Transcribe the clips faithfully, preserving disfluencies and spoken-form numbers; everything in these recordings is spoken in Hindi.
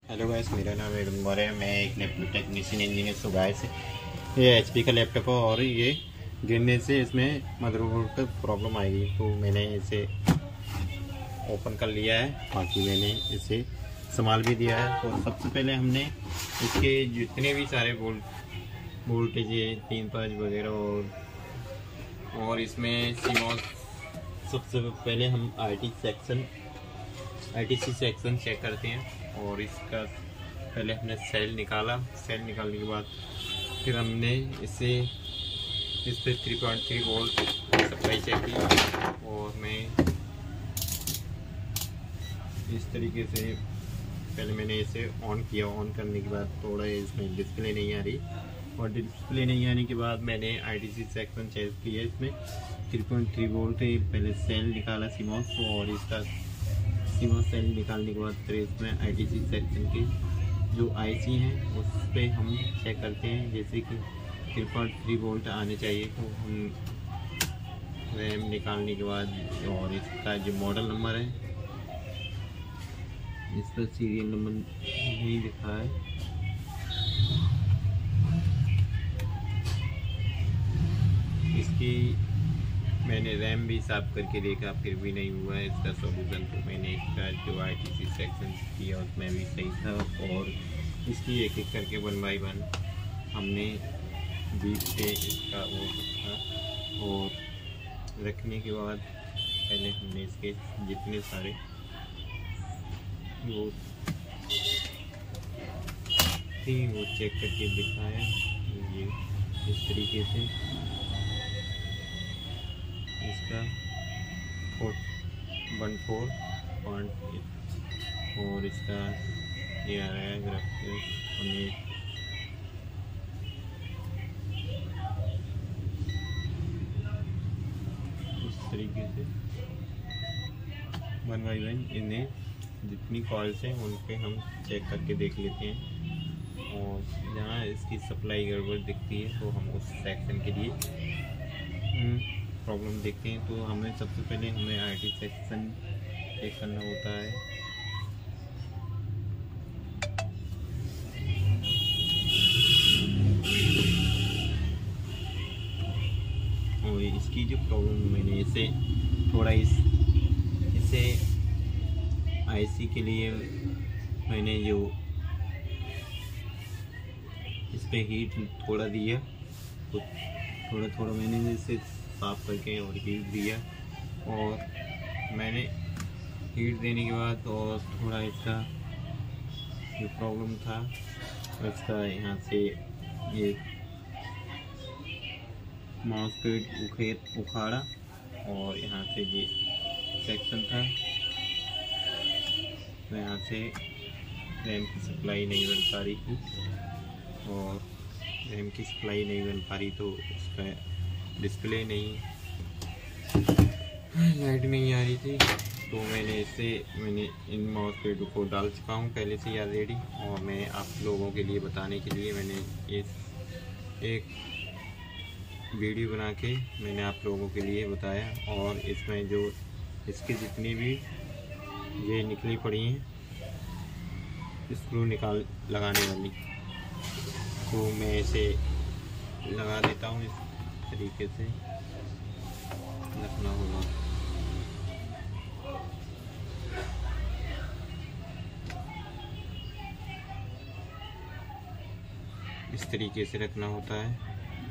हेलो गाइस, मेरा नाम है मौर्य है। मैं एक laptop technician engineer so guys, ये एचपी का लैपटॉप है और ये गिरने से इसमें मदरबोर्ड पर प्रॉब्लम आएगी, तो मैंने इसे ओपन कर लिया है। बाकी मैंने इसे संभाल भी दिया है। तो सबसे पहले हमने इसके जितने भी सारे वोल्ट वोल्टेज है तीन पाँच वगैरह और और इसमें सीमॉस, सबसे पहले हम IT section ITC section check करते हैं। और इसका पहले हमने सेल निकाला। सेल निकालने के बाद फिर हमने इसे इस पर three point three volt supply check की। और मैं इस तरीके से पहले मैंने इसे ऑन किया। ऑन करने के बाद थोड़ा इसमें डिस्प्ले नहीं आ रही, और डिस्प्ले नहीं आने के बाद मैंने आईटीसी सेक्शन चेक किया। इसमें थ्री पॉइंट थ्री वोल्ट है। पहले सेल निकाला सीमॉस, और इसका सीमॉस सेल निकालने के बाद फिर इसमें आईटीसी सेक्शन की जो आईसी हैं उस पर हम चेक करते हैं। जैसे कि थ्री पॉइंट थ्री वोल्ट आने चाहिए, तो हम रैम निकालने के बाद और इसका जो मॉडल नंबर है, इस पर सीरियल नंबर नहीं लिखा है। इसकी मैंने रैम भी साफ करके देखा, फिर भी नहीं हुआ है इसका सॉल्यूशन। तो मैंने इसका जो आईटीसी सेक्शन किया उसमें भी सही था। और इसकी एक एक करके वन बाई वन हमने बीच से इसका वो रखा। और रखने के बाद पहले हमने इसके जितने सारे वो थी वो चेक करके दिखाया। ये इस तरीके से इसका four one four point eight और इसका ये आ रहा है ग्राफिक्स उन्नीस। इस तरीके से वन बाई वन इन्हें जितनी कॉल्स हैं उन पे हम चेक करके देख लेते हैं। और जहाँ इसकी सप्लाई गड़बड़ दिखती है तो हम उस सेक्शन के लिए प्रॉब्लम देखते हैं। तो हमें सबसे पहले हमें आईटी सेक्शन चेक करना होता है। और इसकी जो प्रॉब्लम, मैंने इसे थोड़ा इस इसे आईसी के लिए मैंने जो इस पे हीट थोड़ा दिया, तो थोड़ा थोड़ा मैंने इसे साफ करके और हीट दिया। और मैंने हीट देने के बाद और थोड़ा इसका जो प्रॉब्लम था उसका यहाँ से ये माउस पैड उखेर उखाड़ा, और यहाँ से ये सेक्शन था तो यहाँ से रैम की सप्लाई नहीं बन पा रही थी। और रैम की सप्लाई नहीं बन पा रही तो उसका डिस्प्ले नहीं, लाइट नहीं आ रही थी। तो मैंने इसे मैंने इन माउस पैड को डाल चुका हूँ पहले से ही ऑलरेडी। और मैं आप लोगों के लिए बताने के लिए मैंने इस एक वीडियो बना के मैंने आप लोगों के लिए बताया। और इसमें जो इसकी जितनी भी ये निकली पड़ी हैं स्क्रू निकाल लगाने वाली, तो मैं इसे लगा देता हूँ। इस तरीके से रखना होगा। इस तरीके से रखना होता है।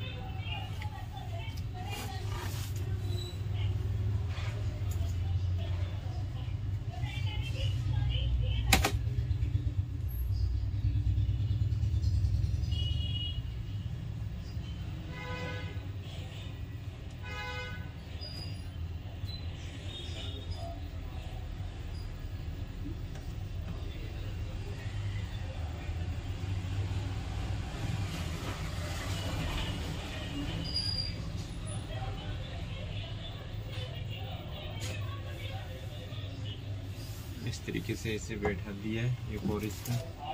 इस तरीके से इसे बैठा दिया है एक और इसका।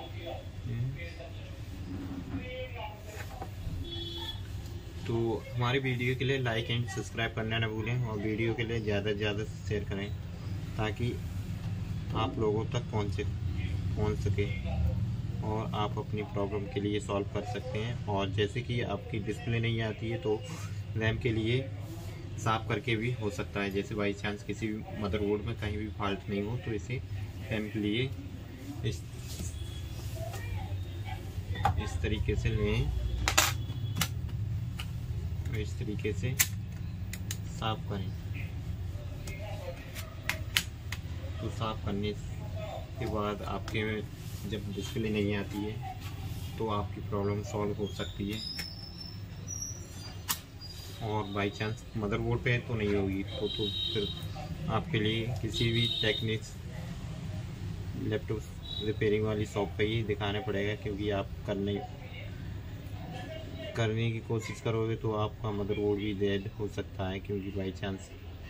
तो हमारी वीडियो के लिए लाइक एंड सब्सक्राइब करना ना भूलें, और वीडियो के लिए ज़्यादा से ज़्यादा शेयर करें ताकि आप लोगों तक पहुँचे। पहुंच सके और आप अपनी प्रॉब्लम के लिए सॉल्व कर सकते हैं। और जैसे कि आपकी डिस्प्ले नहीं आती है तो रैम के लिए साफ करके भी हो सकता है। जैसे बाई चांस किसी भी मदरबोर्ड में कहीं भी फॉल्ट नहीं हो तो इसे रैम के लिए इस इस तरीके से लें, इस तरीके से साफ करें। तो साफ करने के बाद आपके जब डिस्प्ले नहीं आती है तो आपकी प्रॉब्लम सॉल्व हो सकती है। और बाई चांस मदरबोर्ड पे तो नहीं होगी तो तो फिर आपके लिए किसी भी टेक्निक्स लैपटॉप रिपेयरिंग वाली शॉप पे ही दिखाना पड़ेगा, क्योंकि आप करने करने की कोशिश करोगे तो आपका मदरबोर्ड भी डेड हो सकता है। क्योंकि बाई चांस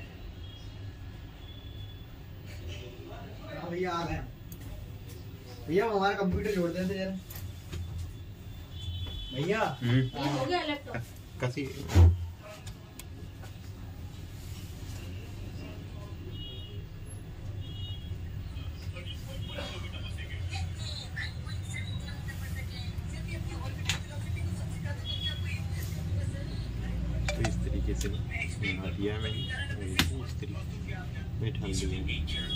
भैया आ गए भैया, हमारा कंप्यूटर जोड़ देते यार भैया। हो गया लैपटॉप कैसी तो इस तरीके से बना दिया मैंने, इस तरीके में ढल दिया।